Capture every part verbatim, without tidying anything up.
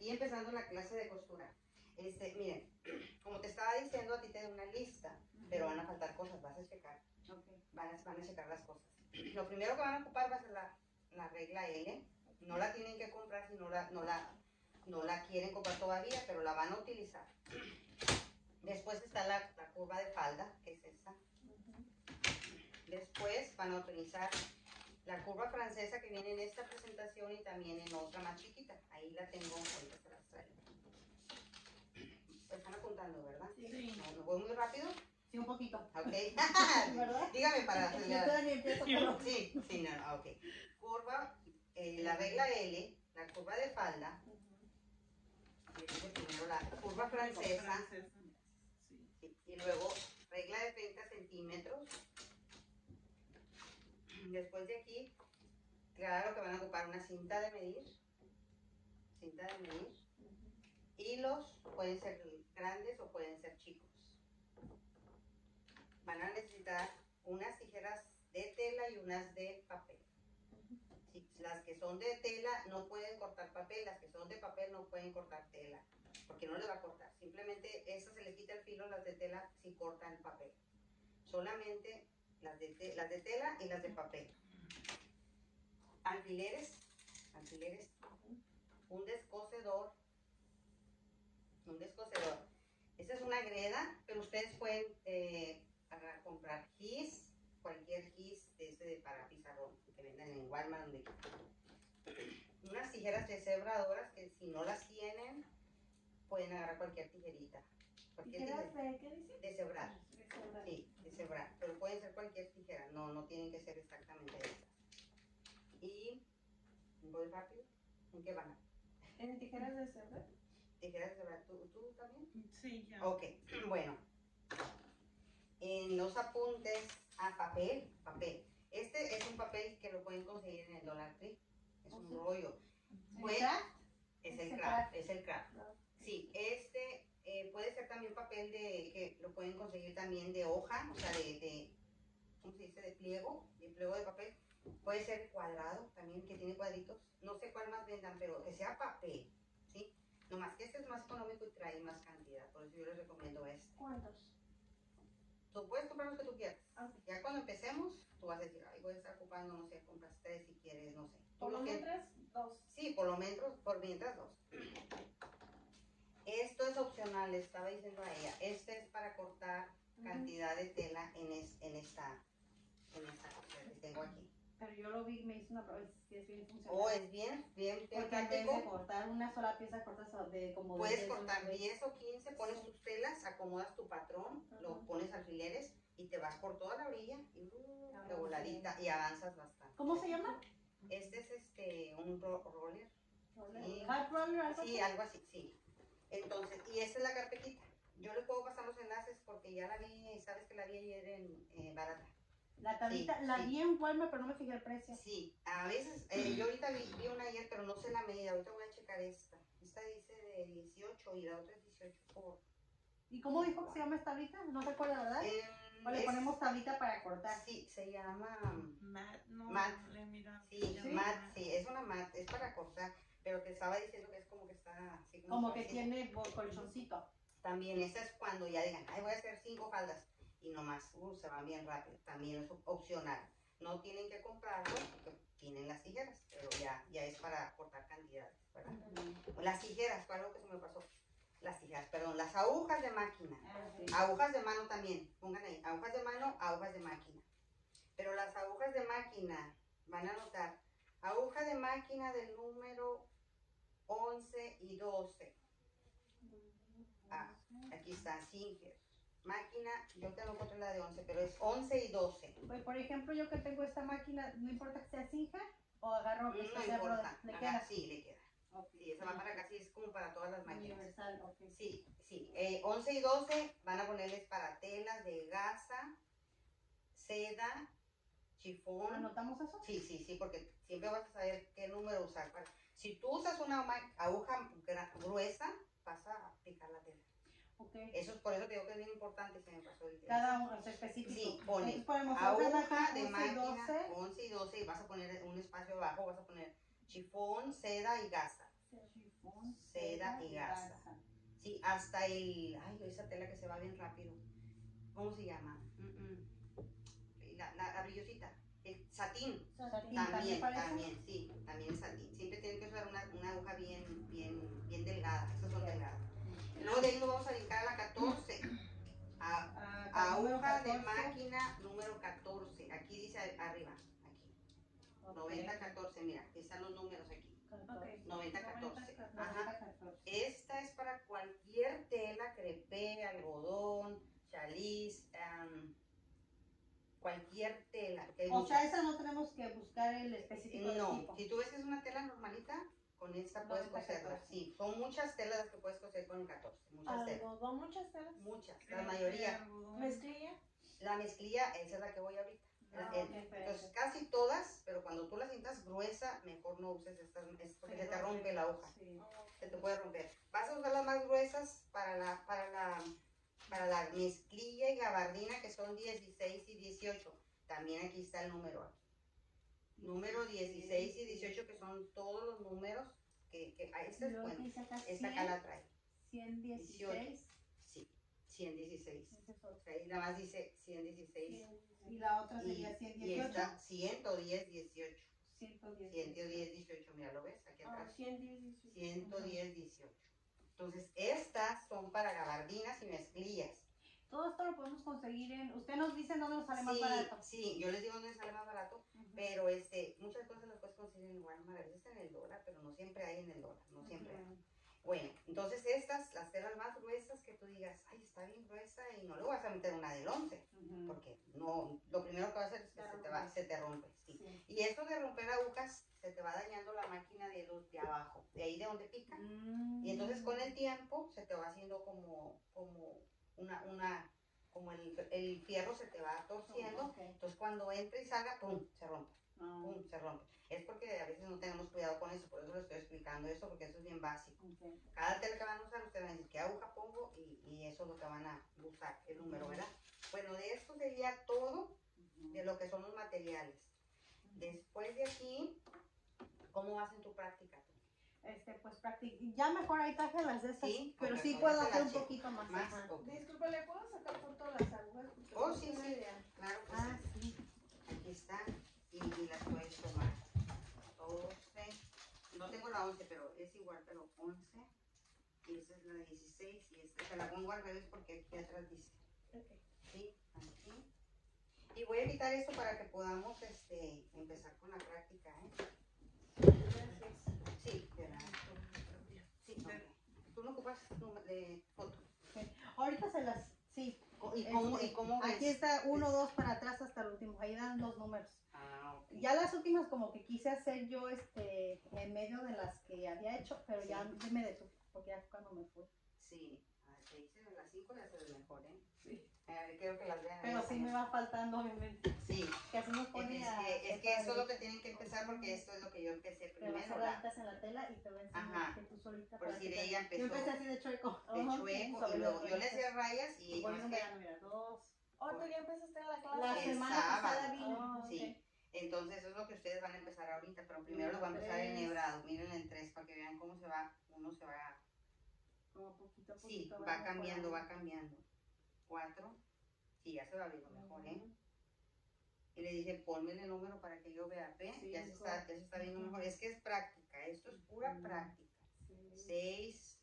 aquí empezando la clase de costura. Este, miren, como te estaba diciendo, a ti te doy una lista, uh-huh. pero van a faltar cosas, vas a checar. Okay. Van, a, van a checar las cosas. Lo primero que van a ocupar va a ser la, la regla L. No la tienen que comprar si no la, no, la, no la quieren comprar todavía, pero la van a utilizar. Después está la, la curva de falda, que es esta. Uh-huh. Después van a utilizar la curva francesa que viene en esta presentación y también en otra más chiquita. Ahí la tengo, ahorita se las traigo. Están apuntando, ¿verdad? Sí. ¿No, ¿no voy muy rápido? Sí, un poquito. Ok. ¿Verdad? Dígame para acelerar. Yo sí, sí, no, no, ok. Curva, eh, la regla L, la curva de falda. Uh-huh. Primero la curva francesa. Sí. Y luego regla de treinta centímetros. Después de aquí, claro que van a ocupar una cinta de medir. Cinta de medir. Hilos pueden ser grandes o pueden ser chicos. Van a necesitar unas tijeras de tela y unas de papel. Sí, las que son de tela no pueden cortar papel, las que son de papel no pueden cortar tela, porque no les va a cortar. Simplemente esas se les quita el filo, las de tela sí cortan el papel. Solamente las de, te, las de tela y las de papel. Alfileres, alfileres, un descosedor. Un descosedor. Esta es una greda, pero ustedes pueden eh, para comprar gis, cualquier gis de ese de para pizarrón que venden en Walmart, donde unas tijeras deshebradoras que si no las tienen pueden agarrar cualquier tijerita. Cualquier ¿Tijeras de qué dice? Deshebrar. Deshebrar. Sí, deshebrar, pero pueden ser cualquier tijera, no, no tienen que ser exactamente estas. Y voy rápido. ¿En qué van? ¿En tijeras de deshebrar? ¿Tijeras de verdad? ¿Tú, ¿Tú también? Sí, ya. Ok, bueno. En los apuntes a papel, papel. Este es un papel que lo pueden conseguir en el Dollar Tree. Es un rollo. ¿El craft? Es el craft, es el craft. Sí, este eh, puede ser también papel de, que lo pueden conseguir también de hoja, o sea, de, de ¿cómo se dice? De pliego, de pliego de papel. Puede ser cuadrado también, que tiene cuadritos. No sé cuál más vendan, pero que sea papel, ¿sí? Nomás que este es más económico y trae más cantidad, por eso yo les recomiendo este. ¿Cuántos? Tú puedes comprar los que tú quieras. Okay. Ya cuando empecemos, tú vas a decir, ay, voy a estar ocupando, no sé, compras tres si quieres, no sé. Por lo mientras, dos. Sí, por lo mientras, por mientras dos. Esto es opcional, le estaba diciendo a ella. Este es para cortar uh-huh. cantidad de tela en, es, en esta, en esta cosa que tengo aquí. Pero yo lo vi, me hizo una prueba, si es bien funcional. Oh, es bien, bien, bien porque práctico. En vez de cortar una sola pieza, cortas de como de puedes cortar diez o quince, pones tus telas, acomodas tu patrón, uh-huh. lo pones alfileres y te vas por toda la orilla y uh, de voladita y avanzas bastante. ¿Cómo se llama? Este es este un ro roller. ¿Roller? Sí. ¿Hard roller? ¿Algo sí, así? algo así, sí. Entonces, y esta es la carpetita. Yo les puedo pasar los enlaces porque ya la vi, sabes que la vi ayer en eh, barata. La tablita, sí, la sí. vi en Walmart, pero no me fijé el precio. Sí, a veces, eh, yo ahorita vi, vi una ayer, pero no sé la medida, ahorita voy a checar esta. Esta dice de dieciocho y la otra es dieciocho por... ¿Y cómo dijo que se llama esta tablita? No se acuerda, ¿verdad? Eh, o le es, ponemos tablita para cortar. Sí, se llama... Mat, no, mat. Le mira, sí, ¿sí? mat, sí, es una mat, es para cortar, pero te estaba diciendo que es como que está... Así como como que tiene colchoncito. También, esta es cuando ya digan, ay, voy a hacer cinco faldas. Y nomás uh, se van bien rápido, también es opcional. No tienen que comprarlo porque tienen las tijeras, pero ya, ya es para cortar cantidades, ¿verdad? Uh-huh. Las tijeras, fue algo que se me pasó. Las tijeras, perdón, las agujas de máquina. Uh-huh. Agujas de mano también, pongan ahí, agujas de mano, agujas de máquina. Pero las agujas de máquina, van a notar, aguja de máquina del número once y doce. Ah, aquí está, Singer. Máquina, yo tengo otra la de once, pero es once y doce. Pues, por ejemplo, yo que tengo esta máquina, ¿no importa que sea Singer o agarro que no sea importa, ¿le Ajá, queda? Sí, le queda. Okay. Sí, esa va para acá, sí, es como para todas las máquinas. Universal, ok. Sí, sí. Eh, once y doce van a ponerles para telas de gasa, seda, chifón. ¿Anotamos eso? Sí, sí, sí, porque siempre vas a saber qué número usar. Para... Si tú usas una aguja gruesa, vas a picar la tela. Okay. Eso es por eso te digo que es bien importante, se me pasó el tema. Cada uno es específico. Sí, pones aguja de máquina once y doce y vas a poner un espacio abajo, vas a poner chifón, seda y gasa. Chifón, Algodón, seda y gasa. Sí, hasta el, ay, esa tela que se va bien rápido. ¿Cómo se llama? Mm, mm. La, la, la brillosita. El satín. Satín, También, parece. también, sí, también es satín. Siempre tienen que usar una, una aguja bien, bien, bien delgada. Esas son delgadas. Luego de ahí nos vamos a brincar a la catorce. A, Ah, aguja de catorce. máquina número catorce. Aquí dice arriba. Aquí. Okay. noventa catorce, mira, aquí están los números aquí. Okay. noventa catorce. Ajá. catorce. Esta es para cualquier tela, crepé, algodón, chaliz, um, cualquier tela. O sea, esa no tenemos que buscar el específico del No, tipo. si tú ves que es una tela normalita, con esta puedes coserla. Sí, son muchas telas las que puedes coser con el catorce. Muchas telas. ¿Algodón, muchas telas? Muchas, la mayoría. ¿Mezclilla? La mezclilla, esa es la que voy ahorita. Ah, Eh, okay, Entonces, casi todas, pero cuando tú la sientas gruesa, mejor no uses estas, es porque se, se te rompe la hoja. Sí. Se te puede romper. Vas a usar las más gruesas para la, para la, para la mezclilla y gabardina, que son dieciséis y dieciocho. También aquí está el número aquí. Número dieciséis y dieciocho, que son todos los números que, que a esta, bueno, esta acá la trae. ciento dieciséis. Sí, ciento dieciséis. Ahí nada más dice ciento dieciséis. Y la otra sería Y, ciento y dieciocho. esta ciento diez, dieciocho. ciento diez. ciento diez, dieciocho, mira, ¿lo ves? Aquí atrás. Ah, ciento diez. ciento diez, dieciocho. Entonces, estas son para gabardinas y mezclillas. Todo esto lo podemos conseguir en... Usted nos dice dónde nos sale más Sí, barato. sí, yo les digo dónde sale más barato, Uh-huh. pero este, muchas cosas las puedes conseguir en Walmart, a veces en el dólar, pero no siempre hay en el dólar, no siempre hay. Uh-huh. Bueno, entonces estas, las telas más gruesas que tú digas, ay, está bien gruesa y no le vas a meter una del once, Uh-huh. porque no, lo primero que va a hacer es que se te, va, se te rompe, sí. Sí. Y esto de romper agujas, se te va dañando la máquina de los de abajo, de ahí de donde pica, Mm. y entonces con el tiempo se te va haciendo como, como una, una, como el, el fierro se te va torciendo, Oh, okay. entonces cuando entre y salga, pum, se rompe. Oh. Pum, se rompe. Es porque a veces no tenemos cuidado con eso, por eso les estoy explicando eso, porque eso es bien básico. Okay. Cada tela que van a usar, ustedes van a decir qué aguja pongo y, y eso es lo que van a usar, el número, ¿verdad? Bueno, de esto sería todo de lo que son los materiales. Después de aquí, ¿cómo vas en tu práctica? Este, pues practic... ya mejor ahí traje las de estas, Sí, pero ok, sí con puedo esta hacer la un checo. poquito más. Más, Ajá. ok. Disculpe, ¿le puedo sacar foto de las agujas? Porque Oh, no sí, tengo sí, idea. claro que Ah, sí. sí. Aquí está, y, y las puedes tomar. doce, no tengo la once, pero es igual, pero once, y esta es la dieciséis, y esta te la pongo al revés porque aquí atrás dice. Okay. Sí, aquí. Y voy a quitar esto para que podamos este, empezar con la práctica, ¿eh? Gracias. Sí, de nada. Sí, ok. Tú no ocupas número de foto. Okay. Ahorita se las, sí. ¿Y cómo, Este, y cómo ves? aquí está uno, dos para atrás hasta el último, ahí dan los números. Ah, ok. Ya las últimas como que quise hacer yo este en medio de las que había hecho, pero Sí. ya me detuve, porque ya cuando me fui. Sí, ahí se ven las cinco, ya se ve mejor, ¿eh? Sí. A ver, quiero que las vean. Pero ahí sí me va faltando, obviamente. Sí. Que así nos Es, pone a... que, es que eso es lo que tienen que empezar porque esto es lo que yo empecé Te vas a primero. hacer La, raditas en la tela y te voy a enseñar Ajá. que tú solita. Por para decir, que te- ella empezó Yo empecé así de chueco. de Ajá, chueco sobre y luego las yo le raditas. hacía rayas y Voy más que numerando, mira, dos. Oh, tú ya empezaste la clase. La El semana sábado. pasada vine. Ah, ok. sí. Entonces eso es lo que ustedes van a empezar ahorita, pero primero Mira, lo van a empezar tres. enhebrado. Miren el tres para que vean cómo se va, uno se va. Como poquito a Sí, poquito. va cambiando, va cambiando. cuatro, sí, ya se va viendo mejor, ¿eh? Y le dije, ponme el número para que yo vea, ¿ve? Ya se está, ya se está viendo mejor. Es que es práctica, esto es pura Ujú. práctica. Sí. seis,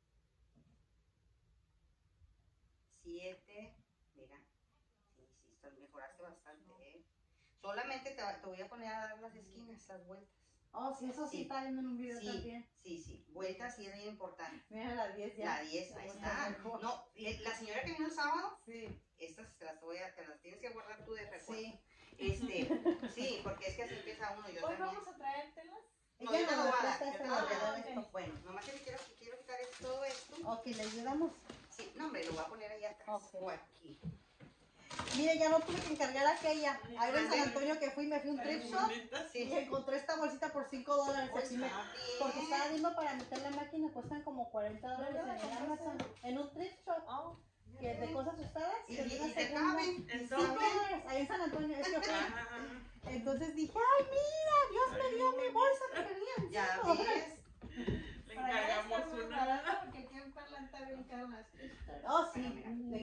siete, mira, sí, sí, estás, mejoraste bastante, ¿eh? Solamente te, va- te voy a poner a dar las esquinas, las vueltas. Oh, sí, eso sí, Sí. está viendo en un video Sí, también. sí, sí, vueltas sí es bien importante. Mira la diez ya. La diez, ahí está. No, le- la señora que vino el sábado, Sí. estas te las voy a, te las tienes que guardar tú de recuerdo. Sí. Este, sí, porque es que así empieza uno, yo Hoy también. vamos a traer telas. No, Ella yo te lo nos voy a dar, presta yo esta te lo voy a variedad dar. de esto. Bueno, nomás que quiero, quiero quitar es- todo esto. Ok, le ayudamos. Sí, no, hombre, lo voy a poner ahí atrás Ok. o aquí. Mire, ya no tuve que encargar aquella. Ahí en San Antonio que fui, me fui a un thrift shop Sí. y encontré esta bolsita por cinco dólares. Pues Aquí me- está Porque bien. estaba viendo para meter la máquina, cuestan como cuarenta dólares en el Amazon. En un thrift shop Oh, que es de cosas usadas. Y, que y, dura y te segunda. caben. Y te cinco caben. dólares, ahí en San Antonio. Es que fui. Entonces dije, ay, mira, Dios me dio mi bolsa que venía en Ya cinco dólares. ves. Para Perla está cargamos muy una. barata porque aquí en Perla está bien caro las pistas. Oh, sí. Bueno, mira.